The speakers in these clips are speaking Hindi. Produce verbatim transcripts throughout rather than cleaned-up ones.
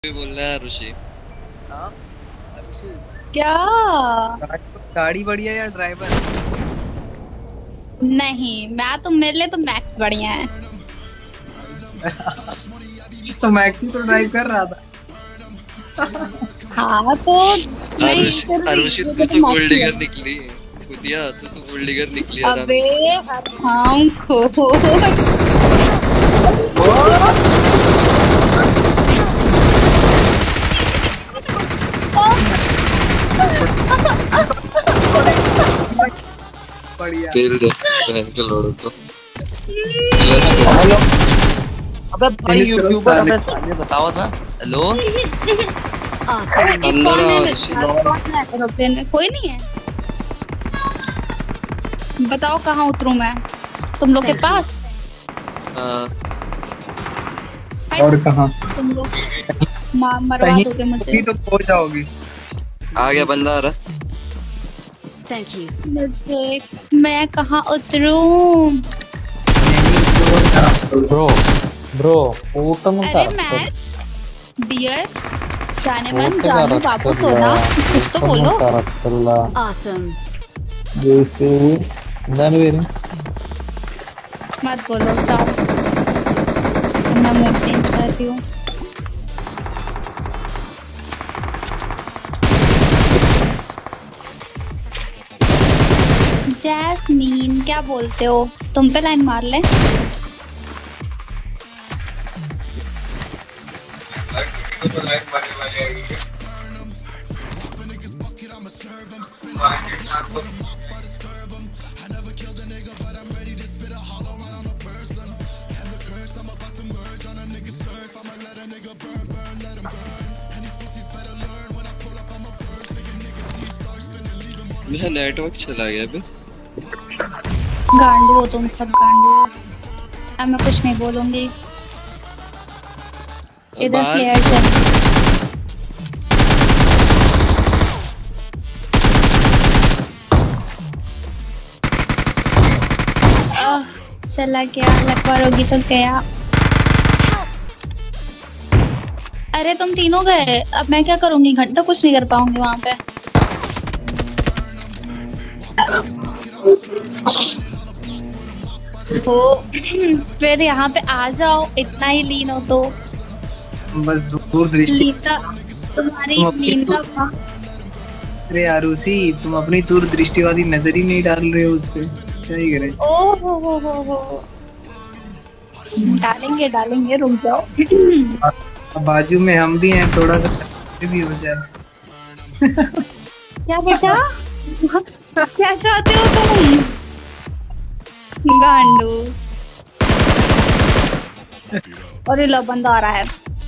बोल रहा है ऋषि। हाँ क्या? गाड़ी बढ़िया या ड्राइवर? नहीं, मैं तो मेरे लिए तो मैक्स बढ़िया है। तो मैक्सी तो ड्राइव कर रहा था। हाँ तो नहीं अरुषि फिर भी अरुषि मुझे तू तो तो मैक्स गोल्ड ही है। डिगर निकली। खुदिया तू तो गोल्ड डिगर निकली आराम अबे से। हराम खोर। बढ़िया। पेल दे बहन के लोड़ों को। क्लच कर। हेलो अबे भाई फिनिश करो यूट्यूबर साले। अबे साले बताओ ना। हेलो अरे ये अंदर कौन आ है मेरे ऋषि। साथ? कौन है एरोप्लेन में? कोई नहीं है। बताओ कहाँ उतरूं मैं तुम लोग के पास? हाँ और कहाँ? तुम लोग मार मरवा कहीं दोगे मुझे। होगी तो खो जाओगी। आ गया बंदा आ रहा। Thank you. मुझे मैं कहाँ उतरूं? ब्रो ब्रो ऊटम अरे मैक्स डियर जाने मन ऊटे जानू बाबू सोना कुछ तो बोलो। കറക്റ്റല്ല Awesome. ജയിസേവി എന്താണ് പേര്? मत बोलो जाओ, मैं मूड चेंज करती हूँ। जैस्मीन क्या बोलते हो? तुम पे लाइन मार ले। मेरा नेटवर्क चला गया अभी। गांडू हो तुम सब, गांडू हो। अब मैं कुछ नहीं बोलूंगी। इधर बाहर प्लेयर चल। आह, चला गया। लकवार होगी तो गया। अरे तुम तीनों गए, अब मैं क्या करूंगी? घंटा कुछ नहीं कर पाऊंगी वहां पे। तो फिर यहाँ पे आ जाओ, इतना ही लीन हो तो। बस दूर दृष्टि। लीन का तुम्हारी तुम अपनी लीन का दूर- कहाँ? अरे आरुषि, तुम अपनी दूर दृष्टि वाली नजर ही नहीं डाल रहे हो उस पे। क्या ही करें? ओ हो हो हो हो डालेंगे डालेंगे, रुक जाओ। अब बाजू में हम भी हैं, थोड़ा सा भी हो जाए। क्या बेटा? क्या चाहते हो तुम? गांडू। अरे लो बंदा आ रहा है।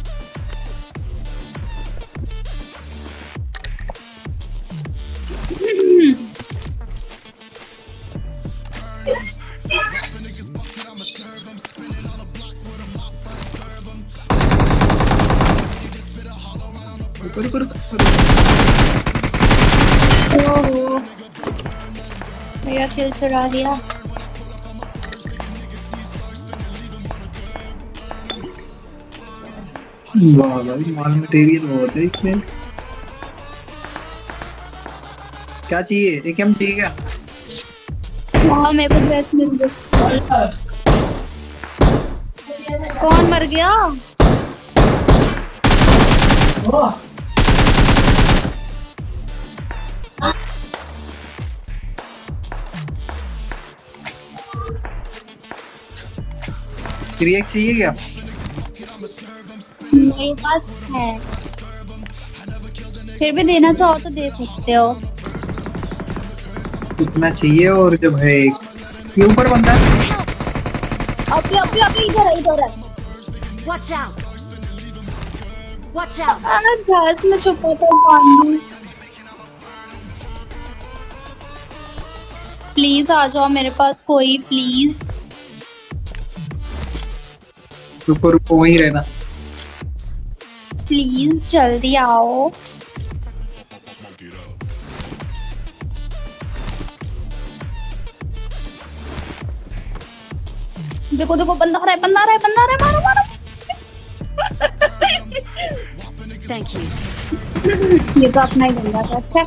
रुको रुको रुको। ओहो, मेरा किल चुरा दिया। वाह भाई, माल मटेरियल बहुत है इसमें। क्या चाहिए? एक एम चाहिए क्या? हाँ मेरे को ड्रेस मिल गई। कौन मर गया? क्रिएक चाहिए क्या? मेरे पास है, फिर भी देना चाहो तो दे सकते हो। कितना चाहिए? और जब है एक ये ऊपर बंदा है। अभी अभी अभी इधर है, इधर है। Watch out. Watch out. अरे घास में छुपा था गांडू। प्लीज आ जाओ मेरे पास कोई, प्लीज। रुको रुको, वहीं रहना। प्लीज जल्दी आओ। देखो देखो, बंदा आ रहा है, बंदा आ रहा है, बंदा आ रहा है, मारो मारो। Thank you. ये तो अपना ही बंदा था। अच्छा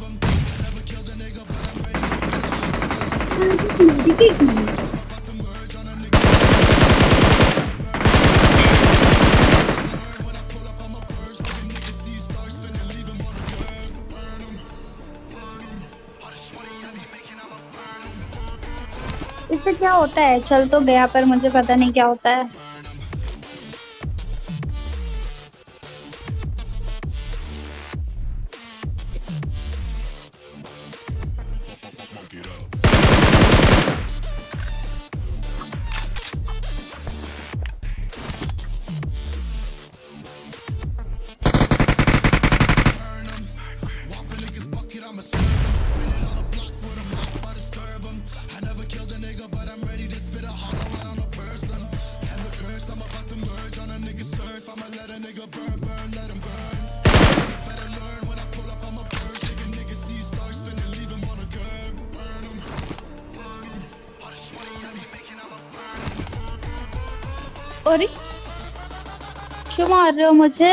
इससे क्या होता है? चल तो गया पर मुझे पता नहीं क्या होता है। अरे क्यों मार रहे हो मुझे?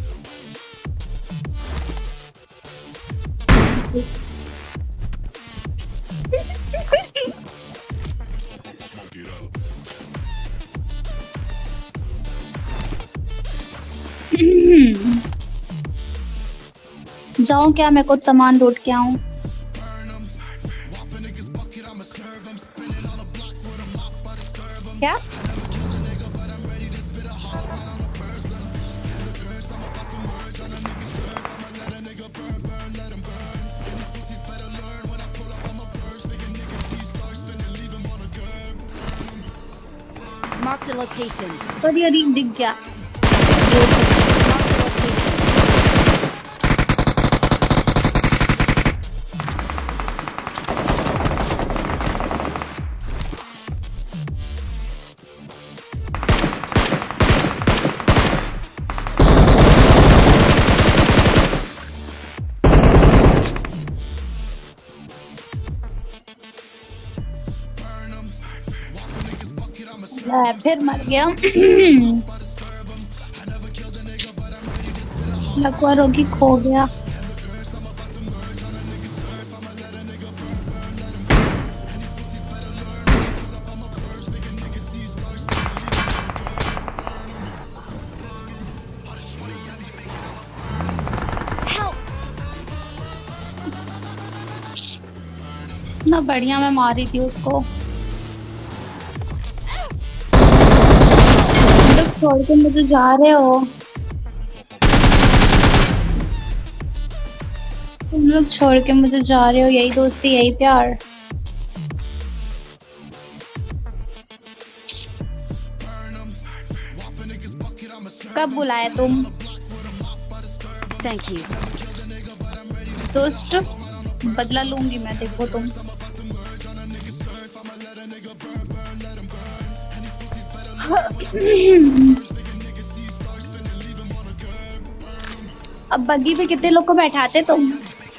जाऊं क्या? मैं कुछ सामान लूट के आऊं। क्या? Marked a location. अरे अरे दिख गया। फिर मर गया। लकवा रोगी खो गया। ना बढ़िया मैं मारी थी उसको। छोड़ के मुझे जा रहे हो तुम लोग, छोड़ के मुझे जा रहे हो। यही दोस्ती, यही प्यार। कब बुलाया तुम? Thank you. दोस्त बदला लूंगी मैं, देखो तुम। अब बग्गी पे कितने लोग को बैठाते तुम?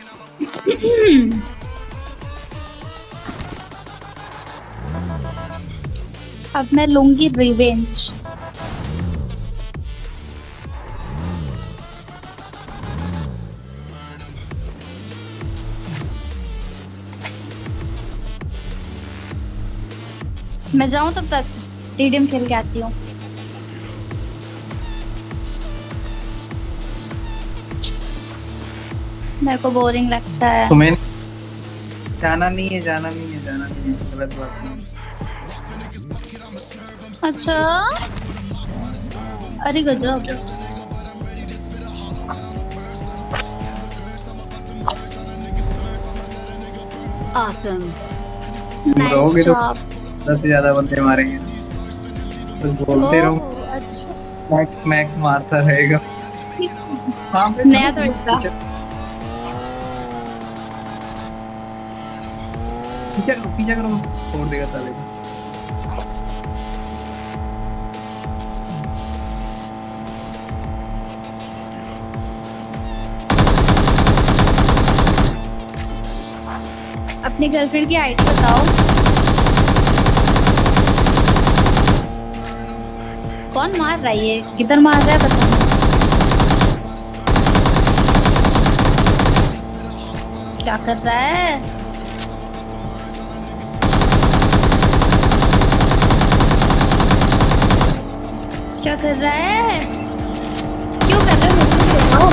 अब मैं लूंगी रिवेंज। मैं जाऊं तब तक रीडम खेल के आती हूँ। मेरे को बोरिंग लगता है। तुम्हें जाना नहीं है, जाना नहीं है, जाना नहीं है, गलत बात नहीं। अच्छा अरे गजब। Awesome. रहोगे तो दस से ज्यादा बंदे मारेंगे, बस बोलते रहो। अच्छा मैक्स मैक्स मारता रहेगा। हाँ, पे नया चलो। तरीका। पीछे करो, पीछे करो, छोड़ देगा साले को। अपनी गर्लफ्रेंड की आईडी बताओ। कौन मार रहा है ये? किधर मार रहा है बताओ। क्या कर रहा है? क्या कर रहा है? क्यों कर रहा है? मुझे बताओ।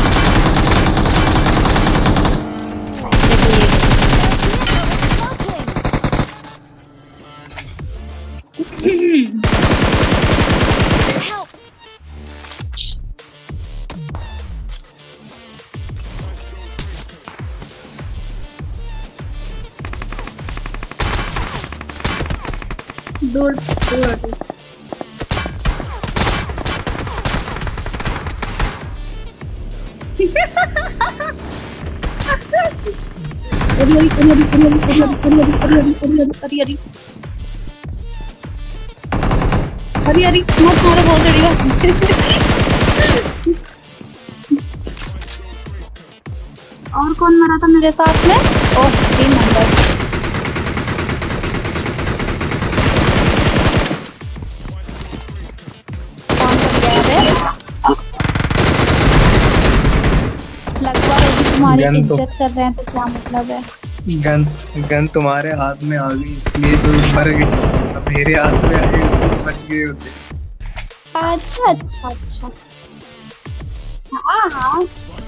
दूर दूर हटो। अरे अरे अरे अरे अरे अरे अरे अरे अरे अरे मत मारो, बहुत बड़ी बात। और कौन मरा था मेरे साथ में? ओह, तीन नंबर। लगभग अभी तुम्हारी इज्जत कर रहे हैं तो क्या मतलब है? गन गन तुम्हारे हाथ में आ गई इसलिए तो मर गई, मेरे हाथ में आई तो बच गए होते। अच्छा अच्छा अच्छा, हाँ हाँ,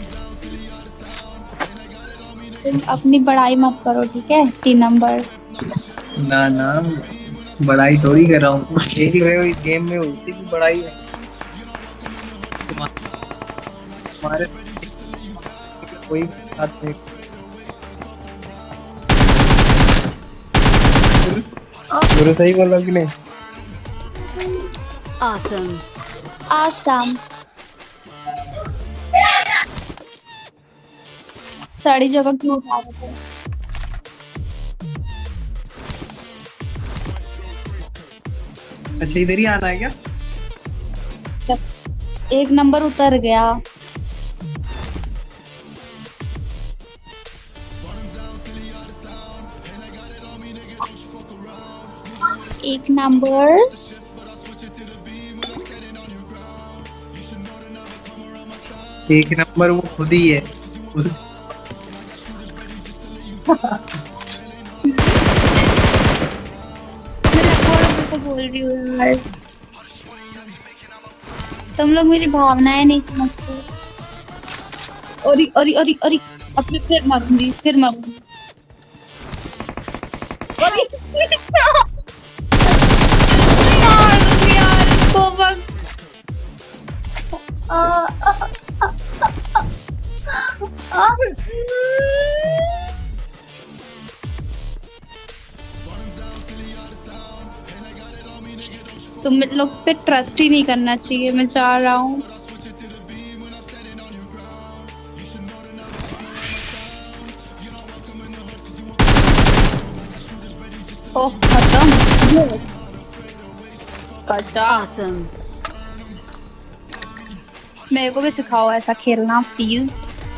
तुम अपनी बड़ाई मत करो, ठीक है? तीन नंबर। ना ना, बड़ाई थोड़ी कर रहा हूँ, देख रहे हो इस गेम में होती की बड़ाई है तुम्हारे कोई बात नहीं। गुरु सही बोला कि नहीं? Awesome. आसाम सारी जगह क्यों उठा रहे थे? अच्छा, इधर ही आना है क्या? एक नंबर उतर गया। एक नंबर एक नंबर वो खुद ही है। मैं तो बोल रही हूँ यार, तुम लोग मेरी भावनाएं नहीं समझते। और और और और अपने फिर मारूंगी, फिर मारूंगी। यार इसको बस तुम लोग पे ट्रस्ट ही नहीं करना चाहिए। मैं जा रहा हूँ। ओह खत्म। Awesome. मेरे को भी सिखाओ ऐसा खेलना प्लीज।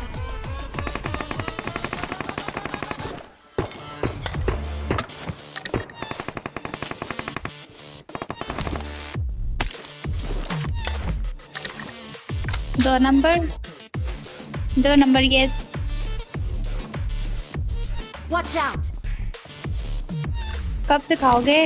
दो नंबर, दो नंबर, यस। Watch out. कब सिखाओगे?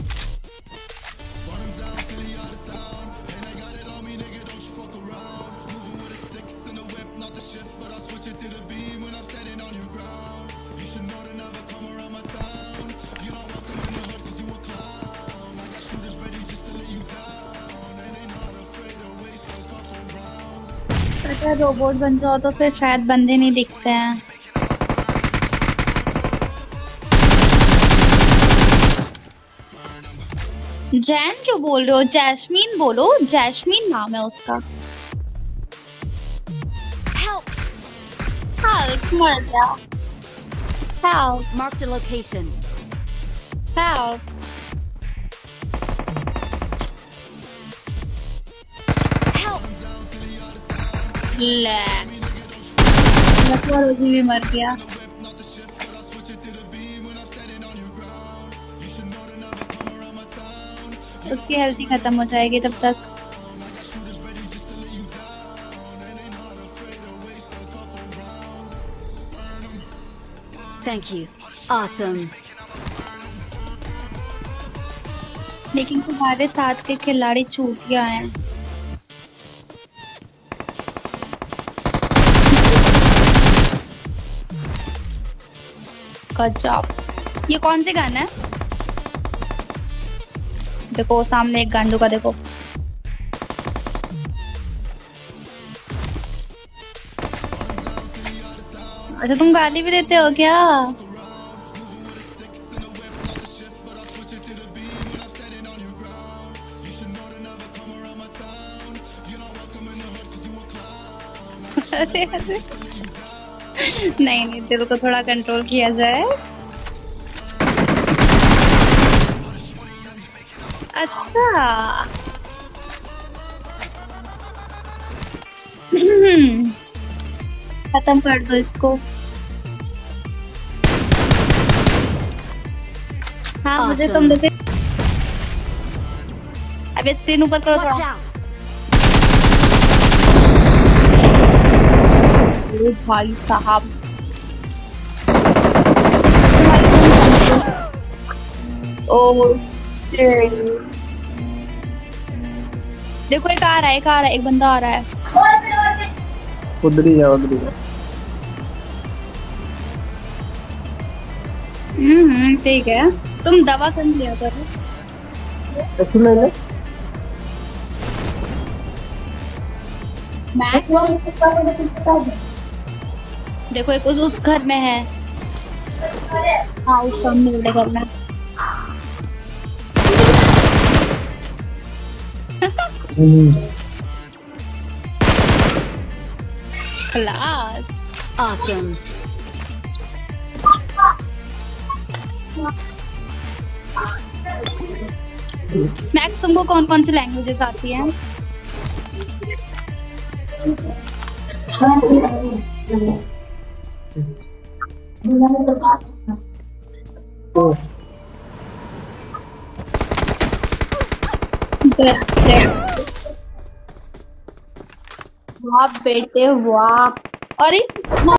अगर रोबोट बन जाओ तो फिर शायद बंदे नहीं दिखते हैं। जैन क्यों बोल रहे हो? जैस्मीन बोलो, जैस्मीन नाम है उसका। Help. हेल्प, मर जा। Help, Marked a location. Help. Help. ले लगवा रोजी भी मर गया। उसकी हेल्थ ही खत्म हो जाएगी तब तक। Thank you. Awesome. लेकिन तुम्हारे साथ के खिलाड़ी चूतिया हैं। गजब। ये कौन सी गन है? देखो सामने एक गांडू का देखो। अच्छा तुम गाली भी देते हो क्या? अरे अरे नहीं नहीं, दिल को थोड़ा कंट्रोल किया जाए। अच्छा खत्म कर दो इसको। हाँ मुझे तुम देखे। अब स्क्रीन ऊपर करो Watch थोड़ा। out. ओ भाई साहब, ओ देखो एक आ रहा है, एक आ रहा है, एक बंदा आ रहा है। उधर ही जाओ, उधर ही जाओ। हम्म ठीक है, तुम दवा कर लिया करो। देखो एक उस, उस घर में है। हाँ उस सामने वाले घर में। क्लास। Awesome. मैक्स तुमको कौन कौन सी लैंग्वेजेस आती हैं? वाह बेटे वाह। अरे